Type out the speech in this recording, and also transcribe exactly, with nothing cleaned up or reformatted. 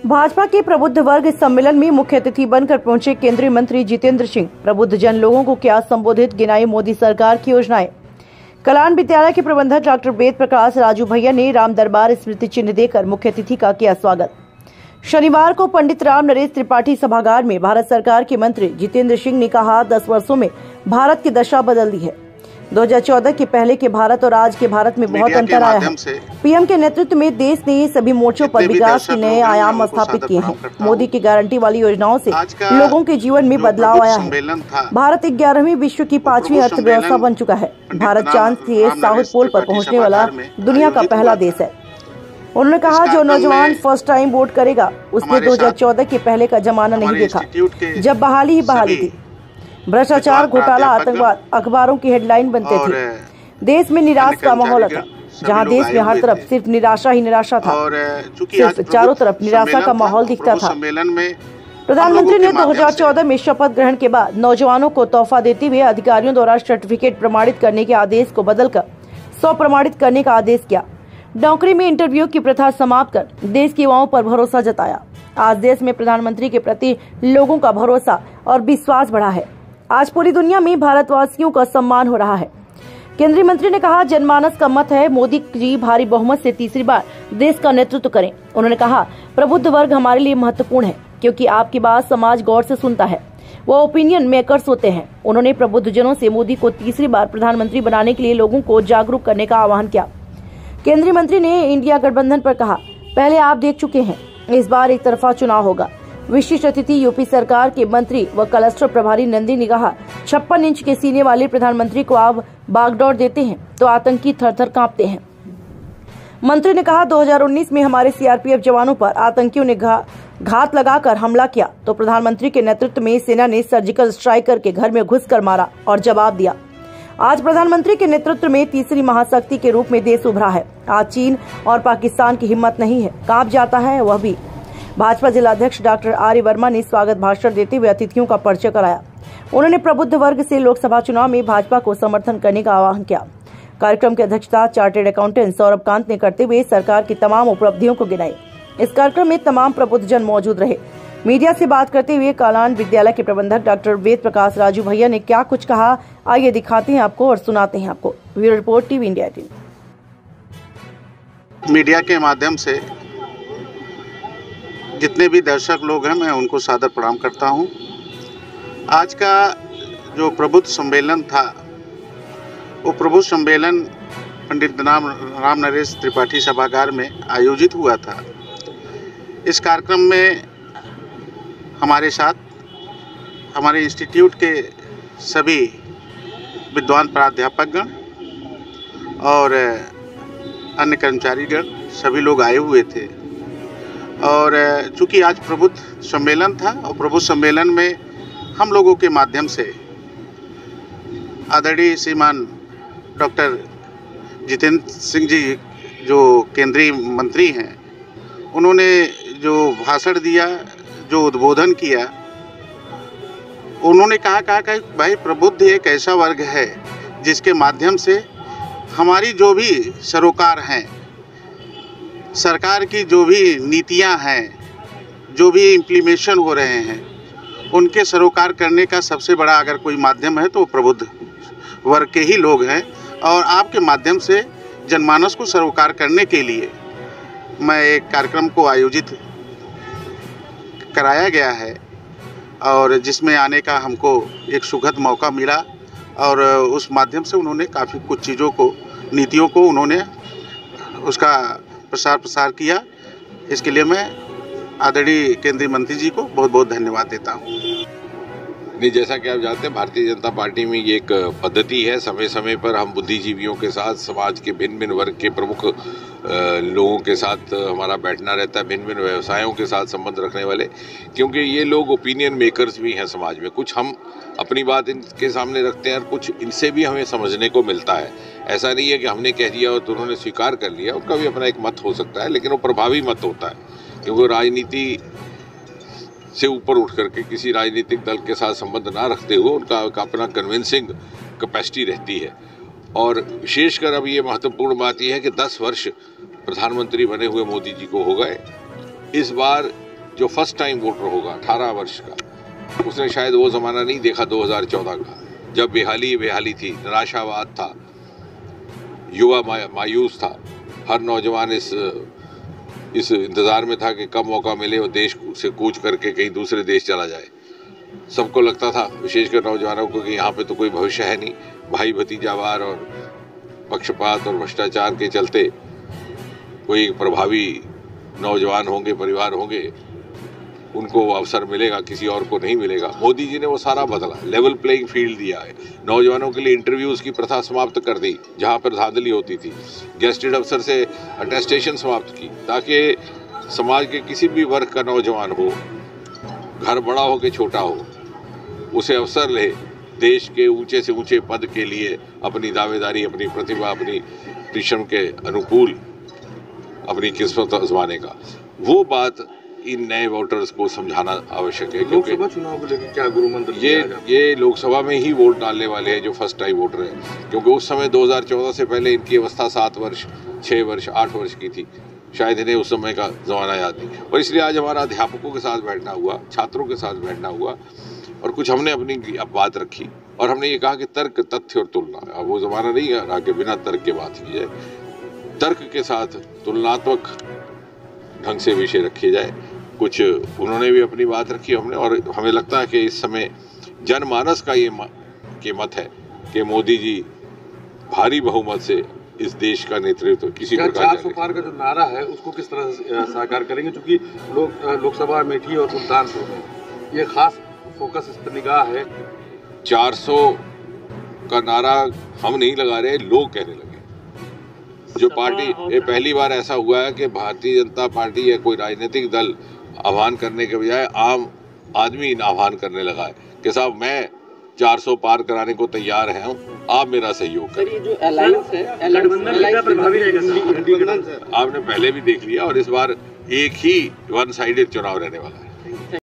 भाजपा के प्रबुद्ध वर्ग सम्मेलन में मुख्य अतिथि बनकर पहुंचे केंद्रीय मंत्री जितेंद्र सिंह। प्रबुद्ध जन लोगों को क्या संबोधित, गिनाई मोदी सरकार की योजनाएं। कलान विद्यालय के प्रबंधक डॉक्टर वेद प्रकाश राजू भैया ने राम दरबार स्मृति चिन्ह देकर मुख्य अतिथि का किया स्वागत। शनिवार को पंडित राम नरेश त्रिपाठी सभागार में भारत सरकार के मंत्री जितेंद्र सिंह ने कहा, दस वर्षों में भारत की दशा बदल दी है। दो हज़ार चौदह के पहले के भारत और आज के भारत में बहुत अंतर आया है। पीएम के नेतृत्व में देश ने सभी मोर्चों पर विकास के नए आयाम स्थापित किए हैं। मोदी की गारंटी वाली योजनाओं से लोगों के जीवन में बदलाव आया है। भारत ग्यारहवीं विश्व की पांचवी अर्थव्यवस्था बन चुका है। भारत चांद के साउथ पोल पर पहुंचने वाला दुनिया का पहला देश है। उन्होंने कहा, जो नौजवान फर्स्ट टाइम वोट करेगा उसने दो हजार चौदह के पहले का जमाना नहीं देखा, जब बहाली ही बहाली थी। भ्रष्टाचार, घोटाला, आतंकवाद अखबारों की हेडलाइन बनते थे। देश में निराश का माहौल था, जहां देश में हर तरफ सिर्फ निराशा ही निराशा था। सिर्फ चारों तरफ निराशा का माहौल दिखता था। प्रधानमंत्री ने दो हज़ार चौदह में शपथ ग्रहण के बाद नौजवानों को तोहफा देते हुए अधिकारियों द्वारा सर्टिफिकेट प्रमाणित करने के आदेश को बदलकर सौ प्रमाणित करने का आदेश किया। नौकरी में इंटरव्यू की प्रथा समाप्त कर देश के युवाओं पर भरोसा जताया। आज देश में प्रधानमंत्री के प्रति लोगों का भरोसा और विश्वास बढ़ा है। आज पूरी दुनिया में भारतवासियों का सम्मान हो रहा है। केंद्रीय मंत्री ने कहा, जनमानस का मत है मोदी जी भारी बहुमत से तीसरी बार देश का नेतृत्व करें। उन्होंने कहा, प्रबुद्ध वर्ग हमारे लिए महत्वपूर्ण है क्योंकि आपकी बात समाज गौर से सुनता है। वो ओपिनियन मेकर्स होते हैं। उन्होंने प्रबुद्ध जनों से मोदी को तीसरी बार प्रधानमंत्री बनाने के लिए लोगों को जागरूक करने का आह्वान किया। केंद्रीय मंत्री ने इंडिया गठबंधन पर कहा, पहले आप देख चुके हैं, इस बार एक तरफा चुनाव होगा। विशिष्ट अतिथि यूपी सरकार के मंत्री व क्लस्टर प्रभारी नंदी ने कहा, छप्पन इंच के सीने वाले प्रधानमंत्री को आप बागडोर देते हैं तो आतंकी थर-थर कांपते हैं। मंत्री ने कहा, दो हज़ार उन्नीस में हमारे सीआरपीएफ जवानों पर आतंकियों ने घा, घात लगाकर हमला किया तो प्रधानमंत्री के नेतृत्व में सेना ने सर्जिकल स्ट्राइक करके घर में घुसकर मारा और जवाब दिया। आज प्रधानमंत्री के नेतृत्व में तीसरी महाशक्ति के रूप में देश उभरा है। आज चीन और पाकिस्तान की हिम्मत नहीं है, कांप जाता है वह भी। भाजपा जिलाध्यक्ष डॉक्टर आर्य वर्मा ने स्वागत भाषण देते हुए अतिथियों का परिचय कराया। उन्होंने प्रबुद्ध वर्ग से लोकसभा चुनाव में भाजपा को समर्थन करने का आह्वान किया। कार्यक्रम की अध्यक्षता चार्टेड अकाउंटेंट सौरभ कांत ने करते हुए सरकार की तमाम उपलब्धियों को गिनाई। इस कार्यक्रम में तमाम प्रबुद्ध जन मौजूद रहे। मीडिया से बात करते हुए कलान विद्यालय के प्रबंधक डॉक्टर वेद प्रकाश राजू भैया ने क्या कुछ कहा, आइए दिखाते हैं आपको और सुनाते हैं आपको। Bureau report, TV India eighteen. Media के माध्यम से जितने भी दर्शक लोग हैं, मैं उनको सादर प्रणाम करता हूं। आज का जो प्रबुद्ध सम्मेलन था, वो प्रबुद्ध सम्मेलन पंडित राम राम नरेश त्रिपाठी सभागार में आयोजित हुआ था। इस कार्यक्रम में हमारे साथ हमारे इंस्टीट्यूट के सभी विद्वान प्राध्यापकगण और अन्य कर्मचारीगण सभी लोग आए हुए थे। और चूंकि आज प्रबुद्ध सम्मेलन था और प्रबुद्ध सम्मेलन में हम लोगों के माध्यम से आदरणीय श्रीमान डॉक्टर जितेंद्र सिंह जी जो केंद्रीय मंत्री हैं, उन्होंने जो भाषण दिया, जो उद्बोधन किया, उन्होंने कहा कहा कि भाई प्रबुद्ध एक ऐसा वर्ग है जिसके माध्यम से हमारी जो भी सरोकार हैं, सरकार की जो भी नीतियां हैं, जो भी इम्प्लीमेशन हो रहे हैं, उनके सरोकार करने का सबसे बड़ा अगर कोई माध्यम है तो प्रबुद्ध वर्ग के ही लोग हैं। और आपके माध्यम से जनमानस को सरोकार करने के लिए मैं एक कार्यक्रम को आयोजित कराया गया है और जिसमें आने का हमको एक सुखद मौका मिला। और उस माध्यम से उन्होंने काफ़ी कुछ चीज़ों को, नीतियों को उन्होंने उसका प्रसार प्रसार किया। इसके लिए मैं आदरणीय केंद्रीय मंत्री जी को बहुत बहुत धन्यवाद देता हूँ। नहीं, जैसा कि आप जानते हैं, भारतीय जनता पार्टी में ये एक पद्धति है, समय समय पर हम बुद्धिजीवियों के साथ, समाज के भिन्न भिन्न वर्ग के प्रमुख लोगों के साथ हमारा बैठना रहता है, भिन्न भिन्न व्यवसायों के साथ संबंध रखने वाले, क्योंकि ये लोग ओपिनियन मेकर्स भी हैं समाज में। कुछ हम अपनी बात इनके सामने रखते हैं और कुछ इनसे भी हमें समझने को मिलता है। ऐसा नहीं है कि हमने कह दिया और तो उन्होंने स्वीकार कर लिया, उनका भी अपना एक मत हो सकता है, लेकिन वो प्रभावी मत होता है, क्योंकि राजनीति से ऊपर उठ करके किसी राजनीतिक दल के साथ संबंध ना रखते हुए उनका अपना कन्विंसिंग कैपेसिटी रहती है। और विशेषकर अब ये महत्वपूर्ण बात यह है कि दस वर्ष प्रधानमंत्री बने हुए मोदी जी को हो गए। इस बार जो फर्स्ट टाइम वोटर होगा अठारह वर्ष का, उसने शायद वो ज़माना नहीं देखा दो हज़ार चौदह का, जब बेहाली बेहाली थी, निराशावाद था, युवा मायूस था, हर नौजवान इस इस इंतज़ार में था कि कब मौका मिले और देश से कूच करके कहीं दूसरे देश चला जाए। सबको लगता था, विशेषकर नौजवानों को, कि यहाँ पे तो कोई भविष्य है नहीं, भाई भतीजावार और पक्षपात और भ्रष्टाचार के चलते कोई प्रभावी नौजवान होंगे, परिवार होंगे, उनको वो अवसर मिलेगा, किसी और को नहीं मिलेगा। मोदी जी ने वो सारा बदला, लेवल प्लेइंग फील्ड दिया है, नौजवानों के लिए इंटरव्यूज़ की प्रथा समाप्त कर दी जहाँ पर धांधली होती थी, गेस्टेड अफसर से अटेस्टेशन समाप्त की, ताकि समाज के किसी भी वर्ग का नौजवान हो, घर बड़ा हो कि छोटा हो, उसे अवसर ले देश के ऊंचे से ऊंचे पद के लिए अपनी दावेदारी, अपनी प्रतिभा, अपनी परिश्रम के अनुकूल अपनी किस्मत आजमाने का। वो बात इन नए वोटर्स को समझाना आवश्यक है, क्योंकि लोकसभा चुनाव को लेकर क्या गुरु मंत्र ये ये लोकसभा में ही वोट डालने वाले हैं जो फर्स्ट टाइम वोटर हैं, क्योंकि उस समय दो हज़ार चौदह से पहले इनकी अवस्था सात वर्ष, छः वर्ष, आठ वर्ष की थी, शायद इन्हें उस समय का ज़माना याद नहीं। और इसलिए आज हमारा अध्यापकों के साथ बैठना हुआ, छात्रों के साथ बैठना हुआ, और कुछ हमने अपनी बात रखी, और हमने ये कहा कि तर्क, तथ्य और तुलना, अब वो ज़माना नहीं रहा कि बिना तर्क के बात की जाए, तर्क के साथ तुलनात्मक ढंग से विषय रखे जाए। कुछ उन्होंने भी अपनी बात रखी, हमने, और हमें लगता है कि इस समय जनमानस का ये म, के मत है कि मोदी जी भारी बहुमत से इस देश का नेतृत्व किसी प्रकार चार सौ पार का जो नारा है उसको किस तरह से साकार करेंगे, क्योंकि लोग लोकसभा अमेठी और सुल्तानपुर में ये खास फोकस इस पर निगाह है। चार सौ का नारा हम नहीं लगा रहे, लोग कहने लगे। जो पार्टी, ये पहली बार ऐसा हुआ है कि भारतीय जनता पार्टी या कोई राजनीतिक दल आह्वान करने के बजाय आम आदमी आह्वान करने लगा है कि साहब मैं चार सौ पार कराने को तैयार है, आप मेरा सहयोग करें। ये जो अलायंस है, अलायंस प्रभावी रहेगा, आपने पहले भी देख लिया, और इस बार एक ही वन साइडेड चुनाव रहने वाला है।